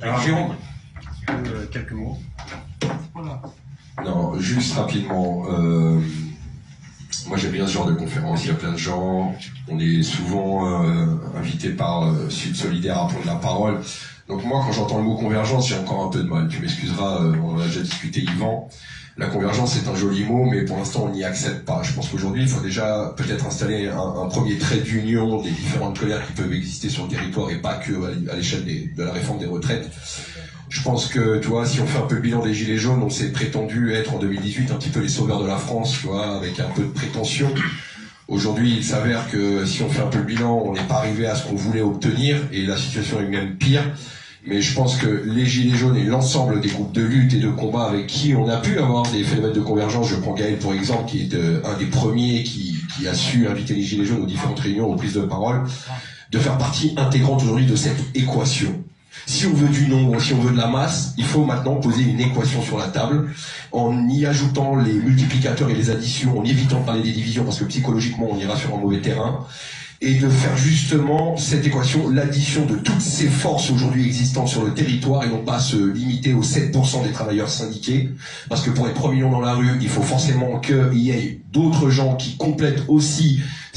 Alors Jérôme, quelques mots. Voilà. Non, juste rapidement. Moi j'aime bien ce genre de conférence, il y a plein de gens, on est souvent invité par Sud Solidaire à prendre la parole. Donc moi quand j'entends le mot convergence, j'ai encore un peu de mal, tu m'excuseras, on en a déjà discuté Yvan. La convergence c'est un joli mot, mais pour l'instant on n'y accède pas. Je pense qu'aujourd'hui il faut déjà peut-être installer un premier trait d'union des différentes colères qui peuvent exister sur le territoire et pas que à l'échelle de la réforme des retraites. Je pense que, tu vois, si on fait un peu le bilan des Gilets jaunes, on s'est prétendu être en 2018 un petit peu les sauveurs de la France, tu vois, avec un peu de prétention. Aujourd'hui, il s'avère que si on fait un peu le bilan, on n'est pas arrivé à ce qu'on voulait obtenir, et la situation est même pire. Mais je pense que les Gilets jaunes et l'ensemble des groupes de lutte et de combat avec qui on a pu avoir des phénomènes de convergence, je prends Gaël pour exemple, qui est un des premiers qui a su inviter les Gilets jaunes aux différentes réunions, aux prises de parole, de faire partie intégrante aujourd'hui de cette équation. Si on veut du nombre, si on veut de la masse, il faut maintenant poser une équation sur la table en y ajoutant les multiplicateurs et les additions, en évitant de parler des divisions parce que psychologiquement on ira sur un mauvais terrain, et de faire justement cette équation, l'addition de toutes ces forces aujourd'hui existantes sur le territoire et non pas se limiter aux 7% des travailleurs syndiqués, parce que pour être 3 millions dans la rue, il faut forcément qu'il y ait d'autres gens qui complètent aussi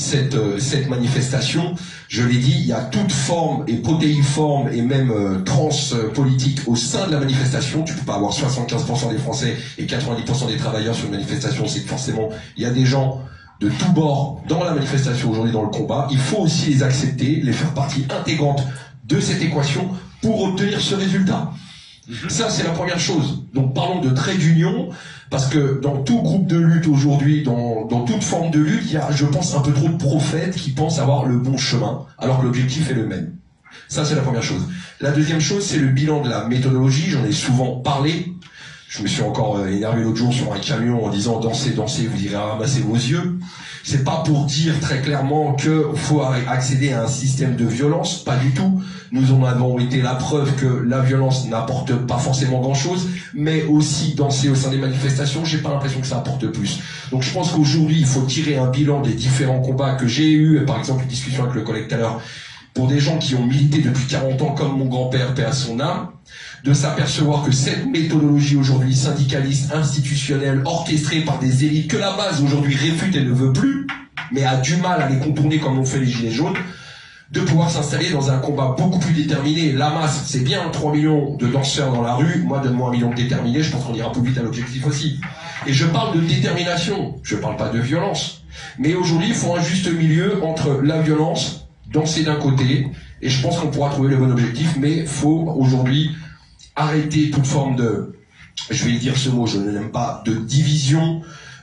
cette manifestation. Je l'ai dit, il y a toute forme et protéiforme et même trans-politique au sein de la manifestation. Tu peux pas avoir 75% des Français et 90% des travailleurs sur une manifestation, c'est que forcément, il y a des gens de tous bords dans la manifestation aujourd'hui, dans le combat. Il faut aussi les accepter, les faire partie intégrante de cette équation pour obtenir ce résultat. Ça, c'est la première chose. Donc parlons de trait d'union, parce que dans tout groupe de lutte aujourd'hui, dans toute forme de lutte, il y a, je pense, un peu trop de prophètes qui pensent avoir le bon chemin, alors que l'objectif est le même. Ça, c'est la première chose. La deuxième chose, c'est le bilan de la méthodologie. J'en ai souvent parlé. Je me suis encore énervé l'autre jour sur un camion en disant « dansez, dansez, vous irez ramasser vos yeux ». C'est pas pour dire très clairement qu'il faut accéder à un système de violence, pas du tout. Nous en avons été la preuve que la violence n'apporte pas forcément grand-chose, mais aussi danser au sein des manifestations, j'ai pas l'impression que ça apporte plus. Donc je pense qu'aujourd'hui, il faut tirer un bilan des différents combats que j'ai eus, par exemple une discussion avec le collègue tout à l'heure, pour des gens qui ont milité depuis 40 ans, comme mon grand-père, paix à son âme, de s'apercevoir que cette méthodologie aujourd'hui syndicaliste, institutionnelle, orchestrée par des élites que la base aujourd'hui réfute et ne veut plus, mais a du mal à les contourner comme l'ont fait les Gilets jaunes, de pouvoir s'installer dans un combat beaucoup plus déterminé. La masse, c'est bien 3 millions de danseurs dans la rue, moi donne-moi 1 million de déterminés, je pense qu'on ira plus vite à l'objectif aussi. Et je parle de détermination, je parle pas de violence. Mais aujourd'hui, il faut un juste milieu entre la violence, danser d'un côté, et je pense qu'on pourra trouver le bon objectif, mais il faut aujourd'hui arrêter toute forme de, je vais dire ce mot, je ne l'aime pas, de division,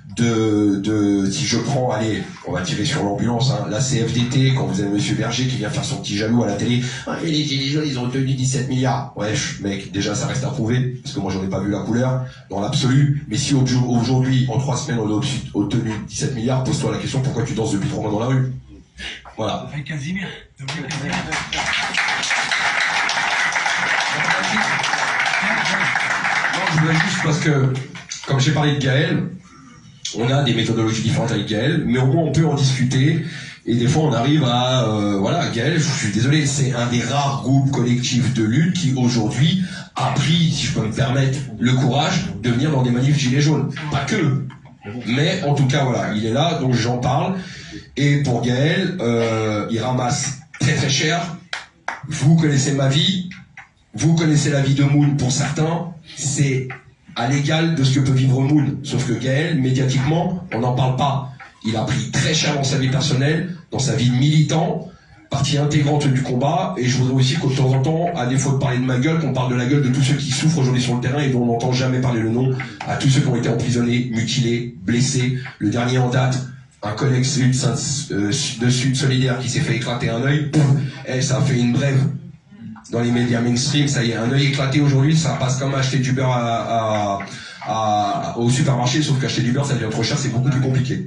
si je prends, allez, on va tirer sur l'ambulance, hein, la CFDT, quand vous avez Monsieur Berger qui vient faire son petit jaloux à la télé, ah, et les Gilets jaunes, ils ont obtenu 17 milliards. Ouais, mec, déjà ça reste à prouver, parce que moi j'en ai pas vu la couleur, dans l'absolu, mais si aujourd'hui, en 3 semaines, on a obtenu 17 milliards, pose-toi la question, pourquoi tu danses depuis 3 mois dans la rue? Voilà. Avec Casimir. Je voulais juste parce que, comme j'ai parlé de Gaël, on a des méthodologies différentes avec Gaël, mais au moins on peut en discuter, et des fois on arrive à, voilà, Gaël, je suis désolé, c'est un des rares groupes collectifs de lutte qui aujourd'hui a pris, si je peux me permettre, le courage de venir dans des manifs Gilets jaunes. Pas que, mais en tout cas voilà, il est là, donc j'en parle, et pour Gaël, il ramasse très très cher, vous connaissez ma vie, vous connaissez la vie de Moon pour certains, c'est à l'égal de ce que peut vivre Moon. Sauf que Gaël, médiatiquement, on n'en parle pas. Il a pris très cher dans sa vie personnelle, dans sa vie de militant, partie intégrante du combat, et je voudrais aussi qu'au temps en temps, à défaut de parler de ma gueule, qu'on parle de la gueule de tous ceux qui souffrent aujourd'hui sur le terrain et dont on n'entend jamais parler le nom, à tous ceux qui ont été emprisonnés, mutilés, blessés. Le dernier en date, un collègue de Sud Solidaire qui s'est fait éclater un œil, ça a fait une brève dans les médias mainstream, ça y est, un œil éclaté aujourd'hui, ça passe comme acheter du beurre au supermarché, sauf qu'acheter du beurre, ça devient trop cher, c'est beaucoup plus compliqué.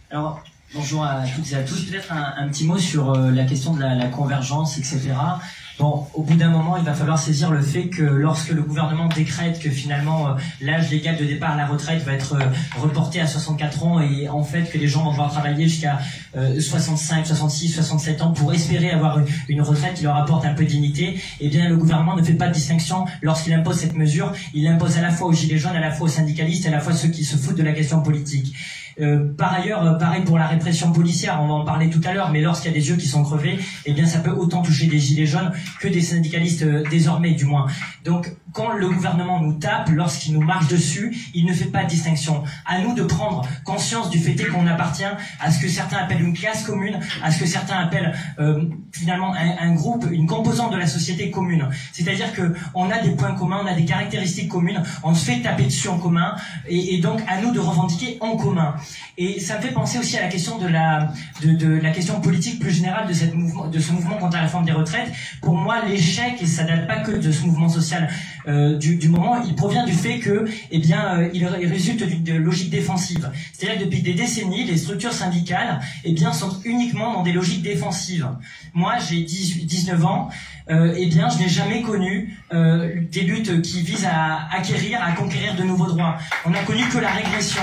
Alors, bonjour à toutes et à tous. Peut-être un petit mot sur la question de la convergence, etc. Bon, au bout d'un moment, il va falloir saisir le fait que lorsque le gouvernement décrète que finalement l'âge légal de départ à la retraite va être reporté à 64 ans et en fait que les gens vont devoir travailler jusqu'à 65, 66, 67 ans pour espérer avoir une retraite qui leur apporte un peu de dignité, eh bien le gouvernement ne fait pas de distinction lorsqu'il impose cette mesure. Il l'impose à la fois aux gilets jaunes, à la fois aux syndicalistes, à la fois ceux qui se foutent de la question politique. Par ailleurs, pareil pour la répression policière, on va en parler tout à l'heure, mais lorsqu'il y a des yeux qui sont crevés, eh bien ça peut autant toucher des gilets jaunes que des syndicalistes désormais du moins. Donc quand le gouvernement nous tape, lorsqu'il nous marche dessus, il ne fait pas de distinction. À nous de prendre conscience du fait qu'on appartient à ce que certains appellent une classe commune, à ce que certains appellent finalement un groupe, une composante de la société commune. C'est-à-dire que on a des points communs, on a des caractéristiques communes, on se fait taper dessus en commun, et donc à nous de revendiquer en commun. Et ça me fait penser aussi à la question de la question politique plus générale de ce mouvement contre la réforme des retraites. Pour moi, l'échec, et ça date pas que de ce mouvement social du moment, il provient du fait que, eh bien, il résulte d'une logique défensive. C'est-à-dire que depuis des décennies, les structures syndicales, eh bien, sont uniquement dans des logiques défensives. Moi, j'ai 19 ans. Eh bien, je n'ai jamais connu des luttes qui visent à acquérir, à conquérir de nouveaux droits. On n'a connu que la régression.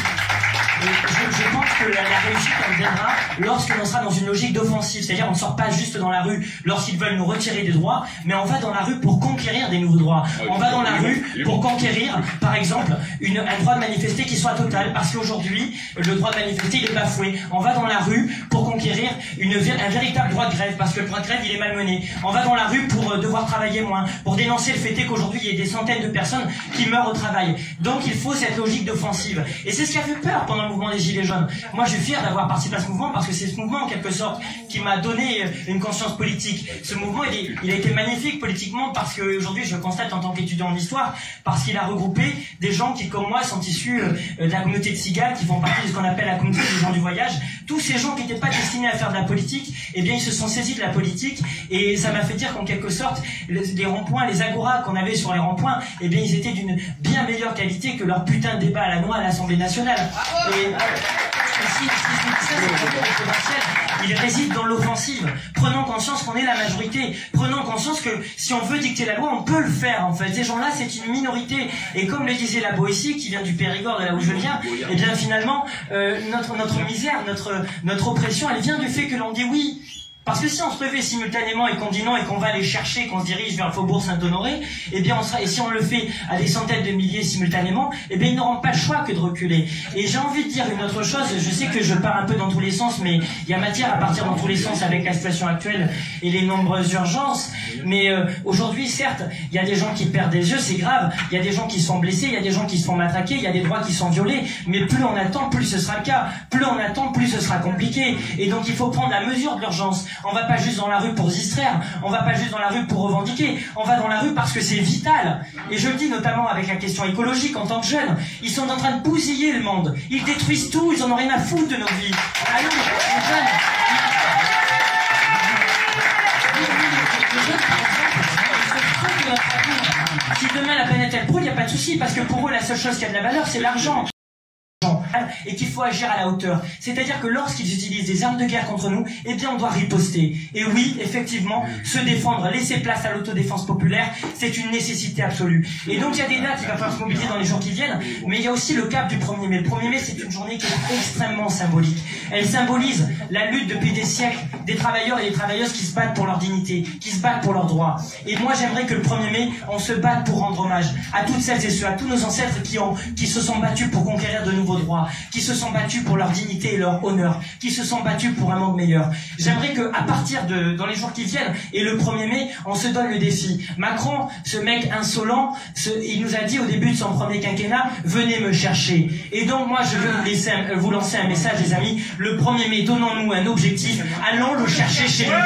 Et je pense que la réussite, elle viendra lorsque l'on sera dans une logique d'offensive. C'est-à-dire, on ne sort pas juste dans la rue lorsqu'ils veulent nous retirer des droits, mais on va dans la rue pour conquérir des nouveaux droits. On va dans la rue pour conquérir, par exemple, un droit de manifester qui soit total, parce qu'aujourd'hui, le droit de manifester, il est bafoué. On va dans la rue pour conquérir un véritable droit de grève, parce que le droit de grève, il est malmené. On va dans la rue pour devoir travailler moins, pour dénoncer le fait qu'aujourd'hui, il y ait des centaines de personnes qui meurent au travail. Donc, il faut cette logique d'offensive. Et c'est ce qui a fait peur pendant le mouvement des Gilets jaunes. Moi, je suis fier d'avoir participé à ce mouvement parce que c'est ce mouvement, en quelque sorte, qui m'a donné une conscience politique. Ce mouvement, il a été magnifique politiquement parce qu'aujourd'hui, je le constate en tant qu'étudiant en histoire, parce qu'il a regroupé des gens qui, comme moi, sont issus de la communauté de Cigales, qui font partie de ce qu'on appelle la communauté des gens du voyage. Tous ces gens qui n'étaient pas destinés à faire de la politique, eh bien, ils se sont saisis de la politique et ça m'a fait dire qu'en quelque sorte, les ronds-points, les agoras qu'on avait sur les ronds-points, eh bien, ils étaient d'une bien meilleure qualité que leur putain de débat à la noix à l'Assemblée nationale. Et il réside dans l'offensive. Prenons conscience qu'on est la majorité. Prenons conscience que si on veut dicter la loi, on peut le faire en fait. Ces gens-là, c'est une minorité. Et comme le disait la Boétie, qui vient du Périgord, de là où je viens, eh bien finalement, notre misère, notre oppression, elle vient du fait que l'on dit oui. Parce que si on se réveille simultanément et qu'on dit non et qu'on va les chercher, qu'on se dirige vers le faubourg Saint-Honoré, eh bien et si on le fait à des centaines de milliers simultanément, eh bien ils n'auront pas le choix que de reculer. Et j'ai envie de dire une autre chose, je sais que je pars un peu dans tous les sens, mais il y a matière à partir dans tous les sens avec la situation actuelle et les nombreuses urgences. Mais aujourd'hui, certes, il y a des gens qui perdent des yeux, c'est grave, il y a des gens qui sont blessés, il y a des gens qui se font matraquer, il y a des droits qui sont violés, mais plus on attend, plus ce sera le cas. Plus on attend, plus ce sera compliqué. Et donc il faut prendre la mesure de l'urgence. On va pas juste dans la rue pour se distraire, on va pas juste dans la rue pour revendiquer, on va dans la rue parce que c'est vital. Et je le dis notamment avec la question écologique en tant que jeunes, ils sont en train de bousiller le monde, ils détruisent tout, ils en ont rien à foutre de nos vies. Allô, les jeunes, si demain la planète elle brûle, il n'y a pas de souci, parce que pour eux la seule chose qui a de la valeur c'est l'argent. Et qu'il faut agir à la hauteur. C'est-à-dire que lorsqu'ils utilisent des armes de guerre contre nous, eh bien on doit riposter. Et oui, effectivement, se défendre, laisser place à l'autodéfense populaire, c'est une nécessité absolue. Et donc il y a des dates, il va falloir se mobiliser dans les jours qui viennent, mais il y a aussi le cap du 1er mai. Le 1er mai, c'est une journée qui est extrêmement symbolique. Elle symbolise la lutte depuis des siècles des travailleurs et des travailleuses qui se battent pour leur dignité, qui se battent pour leurs droits. Et moi j'aimerais que le 1er mai, on se batte pour rendre hommage à toutes celles et ceux, à tous nos ancêtres qui se sont battus pour conquérir de nouveaux droits, qui se sont battus pour leur dignité et leur honneur, qui se sont battus pour un monde meilleur. J'aimerais que, à partir dans les jours qui viennent, et le 1er mai, on se donne le défi. Macron, ce mec insolent, il nous a dit au début de son premier quinquennat, venez me chercher. Et donc moi, je veux vous lancer un message, les amis. Le 1er mai, donnons-nous un objectif, allons le chercher chez nous.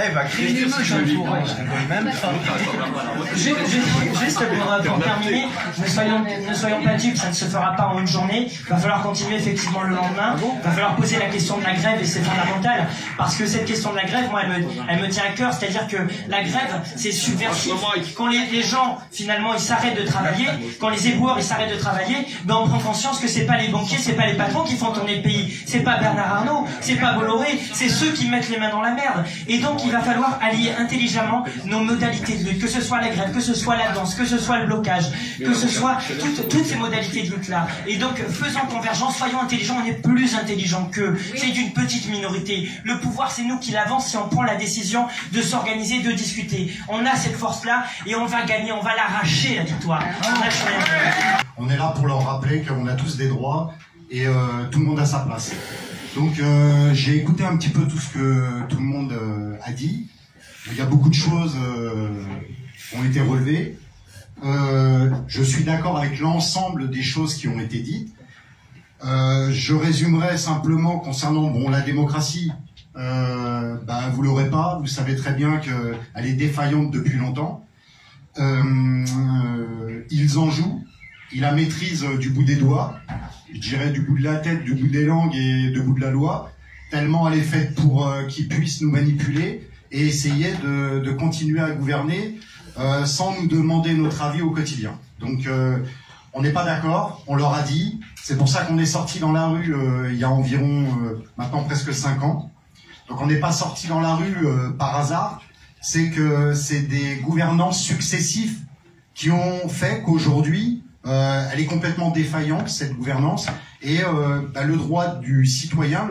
il va crier si je le vis. Même pas. Juste pour terminer, ne soyons pas dupes, ça ne se fera pas en une journée. Il va falloir continuer effectivement le lendemain. Il va falloir poser la question de la grève et c'est fondamental. Parce que cette question de la grève, moi, elle me tient à cœur. C'est-à-dire que la grève, c'est subversif. Quand les gens, finalement, ils s'arrêtent de travailler, quand les éboueurs, ils s'arrêtent de travailler, ben on prend conscience que c'est pas les banquiers, c'est pas les patrons qui font tourner le pays. C'est pas Bernard Arnault, c'est pas Bolloré, c'est ceux qui mettent les mains dans la merde. Et donc, il va falloir allier intelligemment nos modalités de lutte, que ce soit la grève, que ce soit la danse, que ce soit le blocage, que ce soit toutes ces modalités de lutte-là. Et donc, faisons convergence, soyons intelligents, on est plus intelligents qu'eux. C'est une petite minorité. Le pouvoir, c'est nous qui l'avance si on prend la décision de s'organiser, de discuter. On a cette force-là et on va gagner, on va l'arracher, la victoire. On est là pour leur rappeler qu'on a tous des droits et tout le monde a sa place. Donc j'ai écouté un petit peu tout ce que tout le monde a dit. Il y a beaucoup de choses qui ont été relevées. Je suis d'accord avec l'ensemble des choses qui ont été dites. Je résumerai simplement concernant la démocratie. Vous l'aurez pas. Vous savez très bien qu'elle est défaillante depuis longtemps. Ils en jouent. Ils la maîtrisent du bout des doigts. Je dirais du bout de la tête, du bout des langues et du bout de la loi. Tellement elle est faite pour qu'ils puissent nous manipuler et essayer de continuer à gouverner sans nous demander notre avis au quotidien. Donc on n'est pas d'accord, on leur a dit. C'est pour ça qu'on est sorti dans la rue il y a environ maintenant presque 5 ans. Donc on n'est pas sorti dans la rue par hasard. C'est que c'est des gouvernances successives qui ont fait qu'aujourd'hui elle est complètement défaillante, cette gouvernance, et le droit du citoyen,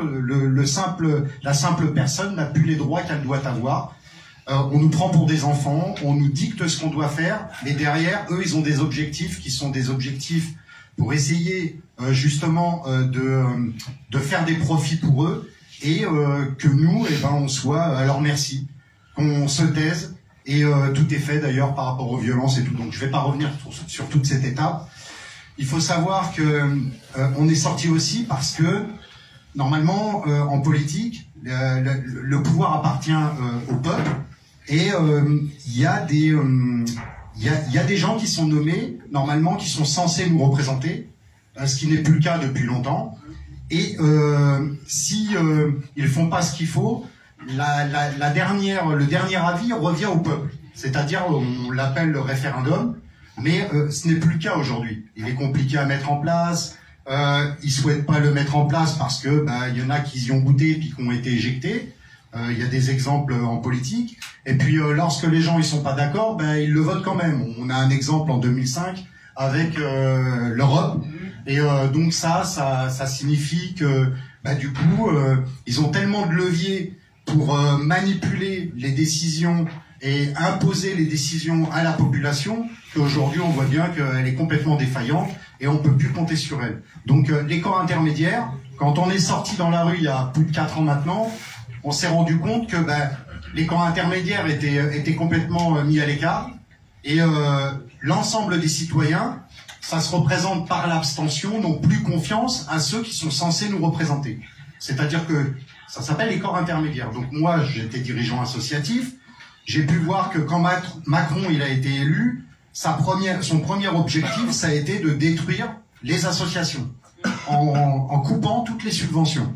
la simple personne n'a plus les droits qu'elle doit avoir. On nous prend pour des enfants, on nous dicte ce qu'on doit faire, mais derrière, eux, ils ont des objectifs qui sont des objectifs pour essayer justement de faire des profits pour eux, et que nous, on soit à leur merci, qu'on se taise. Et tout est fait d'ailleurs par rapport aux violences et tout. Donc je ne vais pas revenir sur toute cette étape. Il faut savoir que on est sorti aussi parce que normalement en politique le pouvoir appartient au peuple et il y a des gens qui sont nommés normalement qui sont censés nous représenter, ce qui n'est plus le cas depuis longtemps. Et si ils font pas ce qu'il faut, le dernier avis revient au peuple, c'est-à-dire on l'appelle le référendum, mais ce n'est plus le cas aujourd'hui. Il est compliqué à mettre en place, ils souhaitent pas le mettre en place parce que il y en a qui y ont goûté puis qui ont été éjectés. Il y a des exemples en politique. Et puis lorsque les gens ils sont pas d'accord, ils le votent quand même. On a un exemple en 2005 avec l'Europe. Et donc ça signifie que du coup ils ont tellement de leviers pour manipuler les décisions et imposer les décisions à la population qu'aujourd'hui on voit bien qu'elle est complètement défaillante et on peut plus compter sur elle. Donc les corps intermédiaires, quand on est sorti dans la rue il y a plus de 4 ans maintenant, on s'est rendu compte que les corps intermédiaires étaient complètement mis à l'écart et l'ensemble des citoyens, ça se représente par l'abstention, n'ont plus confiance à ceux qui sont censés nous représenter. C'est-à-dire que ça s'appelle les corps intermédiaires. Donc moi, j'étais dirigeant associatif. J'ai pu voir que quand Macron il a été élu, son premier objectif, ça a été de détruire les associations en coupant toutes les subventions,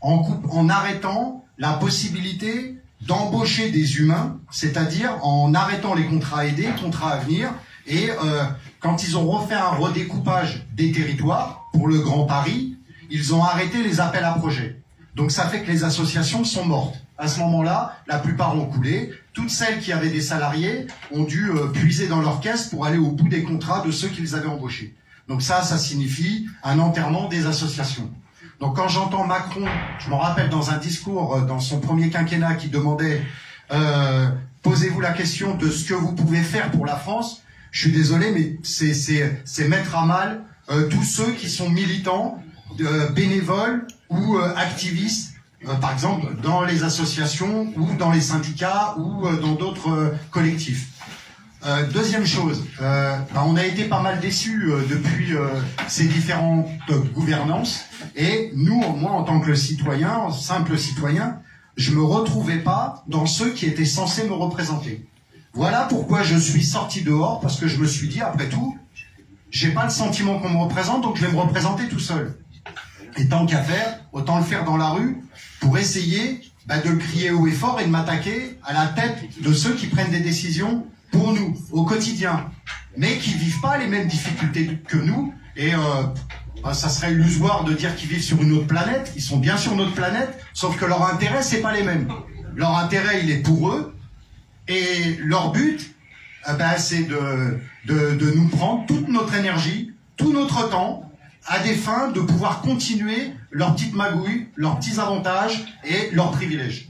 en arrêtant la possibilité d'embaucher des humains, c'est-à-dire en arrêtant les contrats aidés, contrats à venir. Et quand ils ont refait un redécoupage des territoires pour le Grand Paris, ils ont arrêté les appels à projets. Donc ça fait que les associations sont mortes. À ce moment-là, la plupart ont coulé. Toutes celles qui avaient des salariés ont dû puiser dans leur caisse pour aller au bout des contrats de ceux qu'ils avaient embauchés. Donc ça signifie un enterrement des associations. Donc quand j'entends Macron, je me rappelle dans un discours dans son premier quinquennat qui demandait posez-vous la question de ce que vous pouvez faire pour la France. Je suis désolé, mais c'est mettre à mal tous ceux qui sont militants, bénévoles ou activistes, par exemple dans les associations ou dans les syndicats ou dans d'autres collectifs. Deuxième chose, on a été pas mal déçus depuis ces différentes gouvernances et nous, moi en tant que citoyen, simple citoyen, je me retrouvais pas dans ceux qui étaient censés me représenter. Voilà pourquoi je suis sorti dehors, parce que je me suis dit, après tout, j'ai pas le sentiment qu'on me représente, donc je vais me représenter tout seul. Et tant qu'à faire, autant le faire dans la rue, pour essayer de le crier haut et fort et de m'attaquer à la tête de ceux qui prennent des décisions pour nous, au quotidien, mais qui vivent pas les mêmes difficultés que nous, et ça serait illusoire de dire qu'ils vivent sur une autre planète. Ils sont bien sur notre planète, sauf que leur intérêt, c'est pas les mêmes. Leur intérêt, il est pour eux, et leur but, c'est de nous prendre toute notre énergie, tout notre temps, à des fins de pouvoir continuer leurs petites magouilles, leurs petits avantages et leurs privilèges.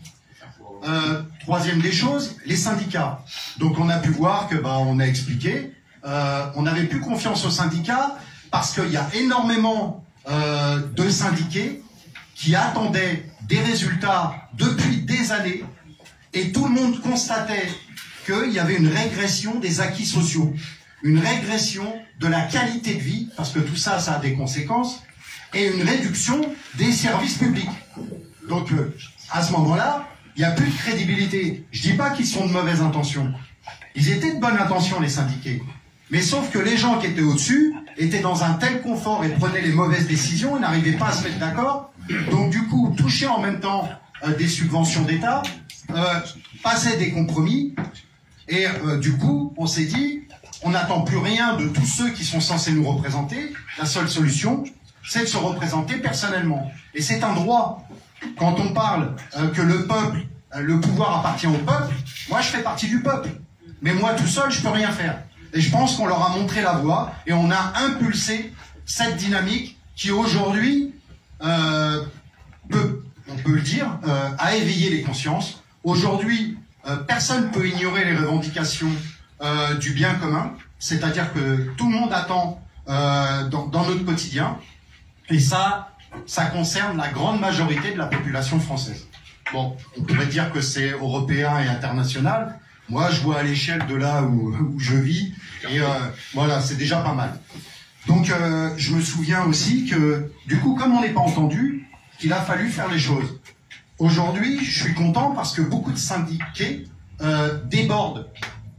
Troisième des choses, les syndicats. Donc on a pu voir que, on a expliqué, on n'avait plus confiance aux syndicats parce qu'il y a énormément de syndiqués qui attendaient des résultats depuis des années, et tout le monde constatait qu'il y avait une régression des acquis sociaux, une régression de la qualité de vie, parce que tout ça, ça a des conséquences, et une réduction des services publics. Donc, à ce moment-là, il n'y a plus de crédibilité. Je dis pas qu'ils sont de mauvaises intentions. Ils étaient de bonnes intentions, les syndiqués. Mais sauf que les gens qui étaient au-dessus étaient dans un tel confort et prenaient les mauvaises décisions, ils n'arrivaient pas à se mettre d'accord. Donc, du coup, touchaient en même temps des subventions d'État, passaient des compromis, et du coup, on s'est dit, on n'attend plus rien de tous ceux qui sont censés nous représenter. La seule solution, c'est de se représenter personnellement. Et c'est un droit. Quand on parle que le peuple, le pouvoir appartient au peuple, moi je fais partie du peuple. Mais moi tout seul, je peux rien faire. Et je pense qu'on leur a montré la voie et on a impulsé cette dynamique qui aujourd'hui, on peut le dire, a éveillé les consciences. Aujourd'hui, personne ne peut ignorer les revendications du bien commun, c'est-à-dire que tout le monde attend dans notre quotidien, et ça concerne la grande majorité de la population française. Bon, on pourrait dire que c'est européen et international. Moi, je vois à l'échelle de là où je vis, et voilà, c'est déjà pas mal. Donc, je me souviens aussi que, du coup, comme on n'est pas entendu, qu'il a fallu faire les choses. Aujourd'hui, je suis content parce que beaucoup de syndiqués débordent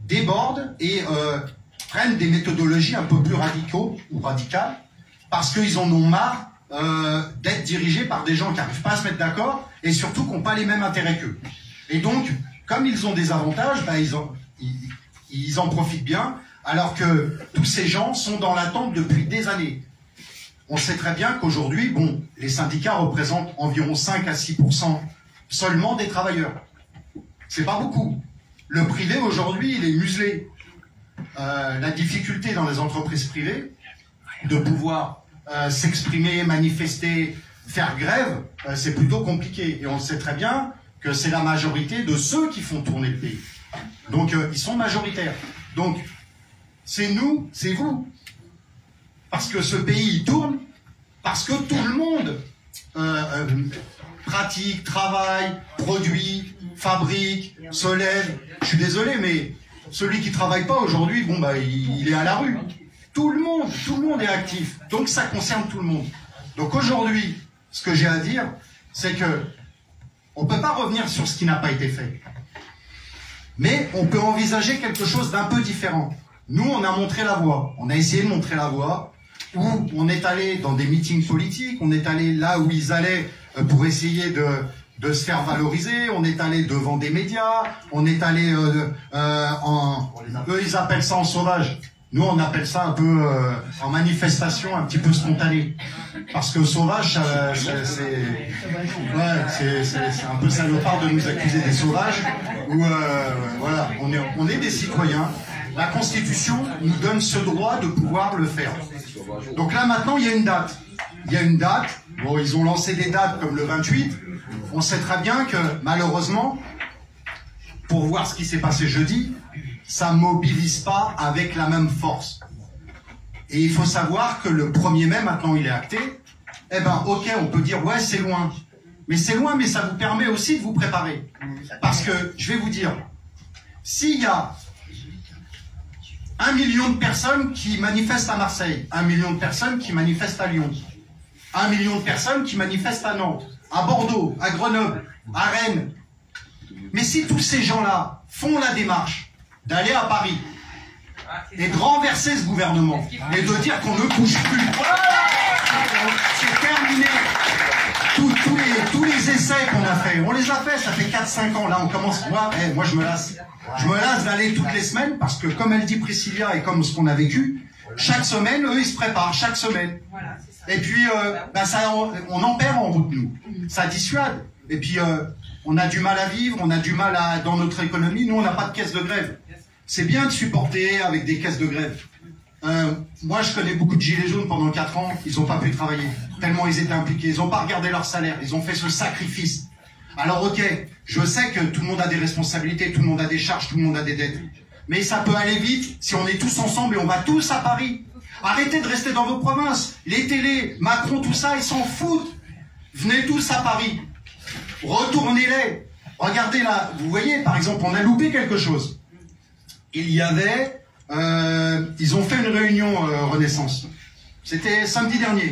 et prennent des méthodologies un peu plus radicales, parce qu'ils en ont marre d'être dirigés par des gens qui n'arrivent pas à se mettre d'accord et surtout qui n'ont pas les mêmes intérêts qu'eux. Et donc, comme ils ont des avantages, ils en profitent bien, alors que tous ces gens sont dans l'attente depuis des années. On sait très bien qu'aujourd'hui, les syndicats représentent environ 5 à 6% seulement des travailleurs. C'est pas beaucoup. Le privé, aujourd'hui, il est muselé. La difficulté dans les entreprises privées de pouvoir s'exprimer, manifester, faire grève, c'est plutôt compliqué. Et on sait très bien que c'est la majorité de ceux qui font tourner le pays. Donc, ils sont majoritaires. Donc, c'est nous, c'est vous. Parce que ce pays, il tourne, parce que tout le monde pratique, travaille, produit, fabrique, se lève. Je suis désolé, mais celui qui travaille pas aujourd'hui, il est à la rue. Tout le monde est actif. Donc ça concerne tout le monde. Donc aujourd'hui, ce que j'ai à dire, c'est que on peut pas revenir sur ce qui n'a pas été fait. Mais on peut envisager quelque chose d'un peu différent. Nous, on a montré la voie. On a essayé de montrer la voie, où on est allé dans des meetings politiques, on est allé là où ils allaient pour essayer de se faire valoriser, on est allé devant des médias, on est allé eux ils appellent ça en sauvage. Nous, on appelle ça un peu en manifestation un petit peu spontanée. Parce que sauvage, c'est un peu salopard de nous accuser des sauvages. Où, voilà, on est des citoyens. La Constitution nous donne ce droit de pouvoir le faire. Donc là, maintenant, il y a une date. Il y a une date. Bon, ils ont lancé des dates comme le 28. On sait très bien que, malheureusement, pour voir ce qui s'est passé jeudi, ça mobilise pas avec la même force. Et il faut savoir que le 1er mai, maintenant, il est acté. Eh ben, ok, on peut dire, ouais, c'est loin. Mais c'est loin, mais ça vous permet aussi de vous préparer. Parce que, je vais vous dire, s'il y a 1 million de personnes qui manifestent à Marseille, 1 million de personnes qui manifestent à Lyon, 1 million de personnes qui manifestent à Nantes, à Bordeaux, à Grenoble, à Rennes, Mais si tous ces gens-là font la démarche d'aller à Paris et de renverser ce gouvernement et de dire qu'on ne bouge plus, c'est terminé. Tous les essais qu'on a fait, on les a fait, ça fait 4-5 ans, là on commence, moi je me lasse. Je me lasse d'aller toutes les semaines parce que comme elle dit Priscilla et comme ce qu'on a vécu, chaque semaine, eux ils se préparent, chaque semaine. Et puis on en perd en route nous, ça dissuade. Et puis on a du mal à vivre, on a du mal dans notre économie, nous on n'a pas de caisse de grève. C'est bien de supporter avec des caisses de grève. Moi, je connais beaucoup de gilets jaunes pendant 4 ans, ils n'ont pas pu travailler, tellement ils étaient impliqués, ils n'ont pas regardé leur salaire, ils ont fait ce sacrifice. Alors ok, je sais que tout le monde a des responsabilités, tout le monde a des charges, tout le monde a des dettes. Mais ça peut aller vite si on est tous ensemble et on va tous à Paris. Arrêtez de rester dans vos provinces. Les télés, Macron, tout ça, ils s'en foutent. Venez tous à Paris. Retournez-les. Regardez là, vous voyez, par exemple, on a loupé quelque chose. Il y avait... ils ont fait une réunion Renaissance. C'était samedi dernier.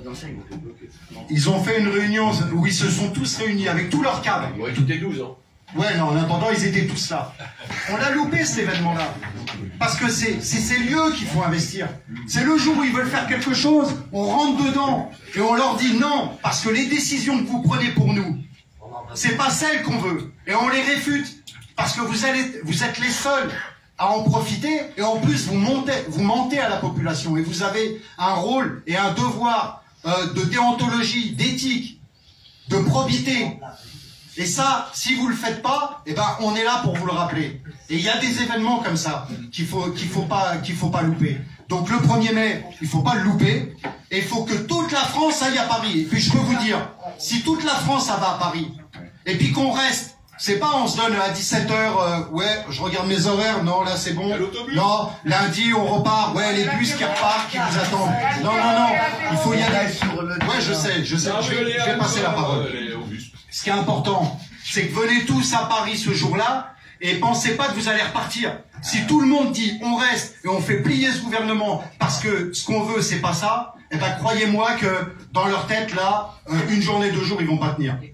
Ils ont fait une réunion où ils se sont tous réunis avec tous leurs cadres. Ouais, toutes les 12 ans. Ouais, non, en attendant, ils étaient tous là. On a loupé cet événement-là. Parce que c'est ces lieux qu'il faut investir. C'est le jour où ils veulent faire quelque chose, on rentre dedans et on leur dit non, parce que les décisions que vous prenez pour nous, c'est pas celles qu'on veut. Et on les réfute. Parce que vous êtes les seuls à en profiter, et en plus vous mentez à la population, et vous avez un rôle et un devoir de déontologie, d'éthique, de probité. Et ça, si vous le faites pas, eh ben on est là pour vous le rappeler. Et il y a des événements comme ça qu'il faut pas louper. Donc le 1er mai, il faut pas le louper, et il faut que toute la France aille à Paris. Et puis je peux vous dire, si toute la France ça va à Paris, et puis qu'on reste. C'est pas on se donne à 17h, ouais, je regarde mes horaires, non, là c'est bon. Non, lundi on repart, ouais, les bus qui repartent, qui vous attendent. Non, il faut y aller. Ouais, je sais, je vais passer la parole. Ce qui est important, c'est que venez tous à Paris ce jour-là, et pensez pas que vous allez repartir. Si tout le monde dit on reste et on fait plier ce gouvernement parce que ce qu'on veut c'est pas ça, eh ben croyez-moi que dans leur tête là, une journée, 2 jours, ils vont pas tenir.